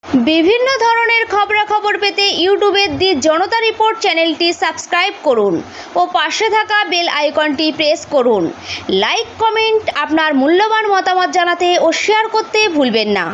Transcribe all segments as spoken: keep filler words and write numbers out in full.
বিভিন্ন ধরনের খবরাখবর পেতে ইউটিউবের দি জনতা রিপোর্ট চ্যানেলটি সাবস্ক্রাইব করুন ও পাশে থাকা বেল আইকনটি প্রেস করুন। লাইক কমেন্ট আপনার মূল্যবান মতামত জানাতে ও শেয়ার করতে ভুলবেন না।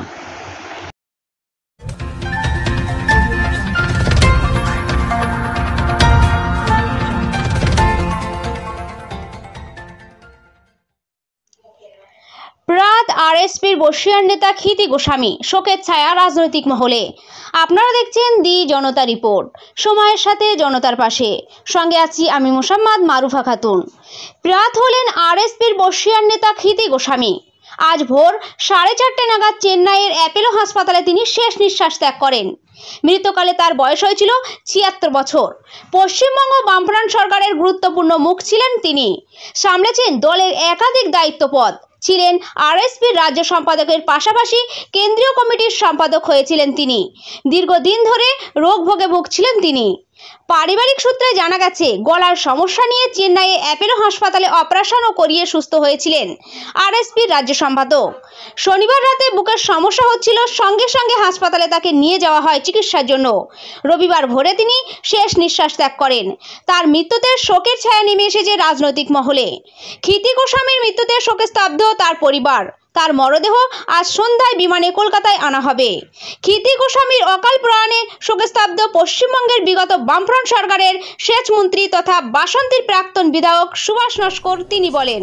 প্রাত আরএসপির বর্ষিয়ান নেতা ক্ষিতি গোস্বামী, শোকের ছায়া রাজনৈতিক মহলে। আপনারা দেখছেন দি জনতা রিপোর্ট, সময়ের সাথে জনতার পাশে। সঙ্গে আছি আমি মোসাম্মদ মারুফা খাতুন। প্রাত হলেন আরএসপির বর্ষিয়ান নেতা ক্ষিতি গোস্বামী। আজ ভোর সাড়ে চারটে নাগাদ চেন্নাইয়ের অ্যাপেলো হাসপাতালে তিনি শেষ নিঃশ্বাস ত্যাগ করেন। মৃত্যুকালে তার বয়স হয়েছিল ছিয়াত্তর বছর। পশ্চিমবঙ্গ বামফ্রন্ট সরকারের গুরুত্বপূর্ণ মুখ ছিলেন তিনি। সামলেছেন দলের একাধিক দায়িত্ব পদ। ছিলেন আরএসপির রাজ্য সম্পাদকের পাশাপাশি কেন্দ্রীয় কমিটির সম্পাদক হয়েছিলেন তিনি। দীর্ঘদিন ধরে রোগ ভোগে ভুগছিলেন তিনি। পারিবারিক সূত্রে জানা গেছে, গলার সমস্যা নিয়ে চেন্নাইয়ে অ্যাপেলো হাসপাতালে অপারেশনও করিয়ে সুস্থ হয়েছিলেন আরএসপির রাজ্য সম্পাদক। শনিবার রাতে বুকের সমস্যা হচ্ছিল, সঙ্গে সঙ্গে হাসপাতালে তাকে নিয়ে যাওয়া হয় চিকিৎসার জন্য। রবিবার ভোরে তিনি শেষ নিঃশ্বাস ত্যাগ করেন। তার মৃত্যুতে শোকের ছায়া নেমে এসেছে রাজনৈতিক মহলে। ক্ষিতি গোস্বামীর মৃত্যুতে শোকে স্তব্ধ তার পরিবার। তার মরদেহ আজ সন্ধ্যায় বিমানে কলকাতায় আনা হবে। ক্ষিতি গোস্বামীর অকাল প্রয়াণে শোকে স্তব্ধ পশ্চিমবঙ্গের বিগত বামফ্রন্ট সরকারের সেচ মন্ত্রী তথা বাসন্তীর প্রাক্তন বিধায়ক সুভাষ নস্কর। তিনি বলেন,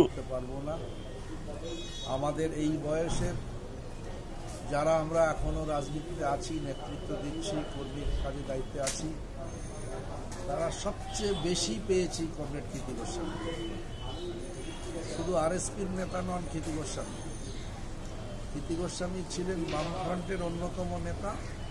আমাদের এই বয়সের যারা আমরা এখনো রাজনীতিতে আছি, নেতৃত্ব দিচ্ছি, কর্মীর কাজে দায়িত্বে আছি, তারা সবচেয়ে বেশি পেয়েছি কমরেড ক্ষিতি গোস্বামী। শুধু আরএসপির নেতা নন ক্ষিতি গোস্বামী। ক্ষিতি গোস্বামী ছিলেন বামফ্রন্টের অন্যতম নেতা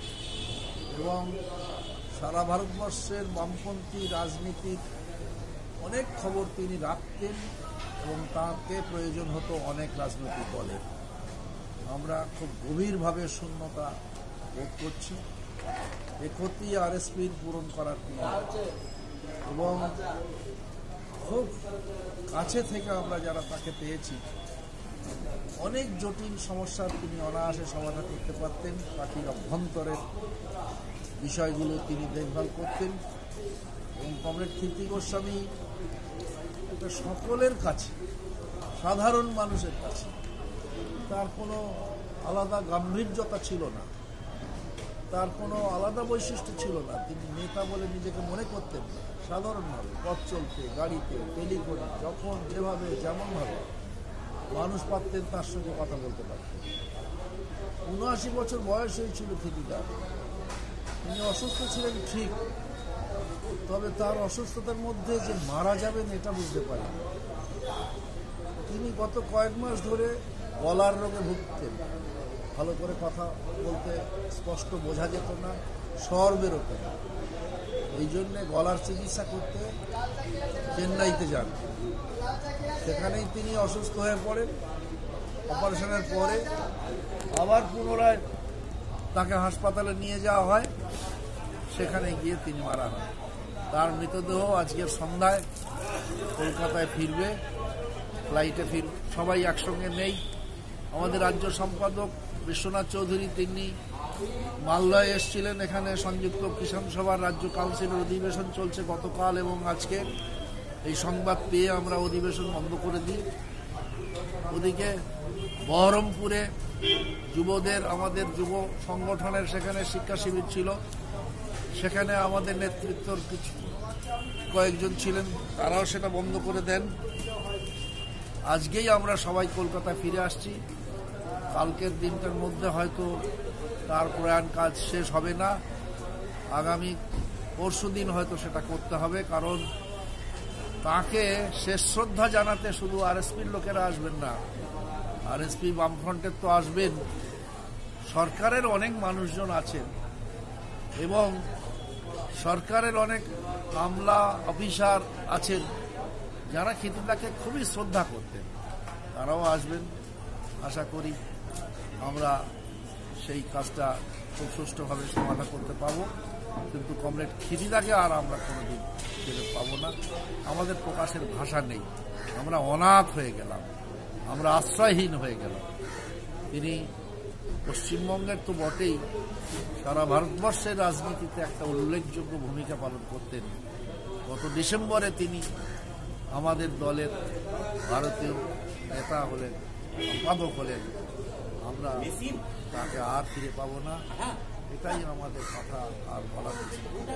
এবং সারা ভারতবর্ষের বামপন্থী রাজনীতির অনেক খবর তিনি রাখতেন এবং তাকে প্রয়োজন হতো অনেক রাজনৈতিক দলের। আমরা খুব গভীরভাবে শূন্যতা বোধ করছি। এ ক্ষতি আরএসপির পূরণ করার তিনি এবং খুব কাছে থেকে আমরা যারা তাকে পেয়েছি, অনেক জটিল সমস্যার তিনি অনায়াসে সমাধান করতে পারতেন। পার্টির অভ্যন্তরের বিষয়গুলো তিনি দেখভাল করতেন এবং কমরেড ক্ষিতি গোস্বামী এটা সকলের কাছে, সাধারণ মানুষের কাছে তার কোনো আলাদা গাম্ভীর্যতা ছিল না, তার কোনো আলাদা বৈশিষ্ট্য ছিল না। তিনি নেতা বলে নিজেকে মনে করতেন না। সাধারণভাবে পথ চলতে, গাড়িতে, টেলিফোনে, যখন যেভাবে যেমনভাবে মানুষ পারতেন তার সঙ্গে কথা বলতে পারতেন। উনআশি বছর বয়স হয়েছিল ক্ষিতিদার। তিনি অসুস্থ ছিলেন ঠিক, তবে তার অসুস্থতার মধ্যে যে মারা যাবেন এটা বুঝতে পারেন। তিনি গত কয়েক মাস ধরে গলার রোগে ভুগতেন। ভালো করে কথা বলতে স্পষ্ট বোঝা যেত না, স্বর বেরোত না। এই জন্যে গলার চিকিৎসা করতে চেন্নাইতে যান। সেখানেই তিনি অসুস্থ হয়ে পড়েন। অপারেশনের পরে আবার পুনরায় তাকে হাসপাতালে নিয়ে যাওয়া হয়। সেখানে গিয়ে তিনি মারা হন। তার মৃতদেহ আজকের সন্ধ্যায় কলকাতায় ফিরবে, ফ্লাইটে ফির সবাই একসঙ্গে নেই। আমাদের রাজ্য সম্পাদক বিশ্বনাথ চৌধুরী তিনি মালদায় এসেছিলেন। এখানে সংযুক্ত কিষাণ সভার রাজ্য কাউন্সিলের অধিবেশন চলছে গতকাল এবং আজকে। এই সংবাদ পেয়ে আমরা অধিবেশন বন্ধ করে দিই। ওদিকে বহরমপুরে যুবদের, আমাদের যুব সংগঠনের সেখানে শিক্ষা শিবির ছিল। সেখানে আমাদের নেতৃত্বর কিছু কয়েকজন ছিলেন, তারাও সেটা বন্ধ করে দেন। আজকেই আমরা সবাই কলকাতায় ফিরে আসছি। কালকের দিনটার মধ্যে হয়তো তার প্রয়াণ কাজ শেষ হবে না। আগামী পরশু দিন হয়তো সেটা করতে হবে, কারণ তাকে শেষ শ্রদ্ধা জানাতে শুধু আরএসপির লোকেরা আসবেন না, আরএসপি বামফ্রন্টের তো আসবেন, সরকারের অনেক মানুষজন আছেন এবং সরকারের অনেক আমলা অফিসার আছেন যারা ক্ষিতিদাকে খুবই শ্রদ্ধা করতেন। তারাও আসবেন। আশা করি আমরা সেই কাজটা খুব সুষ্ঠুভাবে সমাধান করতে পারবো। কিন্তু কমরেড ক্ষিতিদাকে আর আমরা কোনোদিন ফিরে পাবো না। আমাদের প্রকাশের ভাষা নেই। আমরা অনাথ হয়ে গেলাম, আমরা আশ্রয়হীন হয়ে গেলাম। তিনি পশ্চিমবঙ্গের তো বটেই, সারা ভারতবর্ষের রাজনীতিতে একটা উল্লেখযোগ্য ভূমিকা পালন করতেন। গত ডিসেম্বরে তিনি আমাদের দলের ভারতীয় নেতা হলেন, সম্পাদক হলেন। আমরা তাকে আর ফিরে পাবো না, এটাই আমাদের কথা, আর বলার কিছু নেই।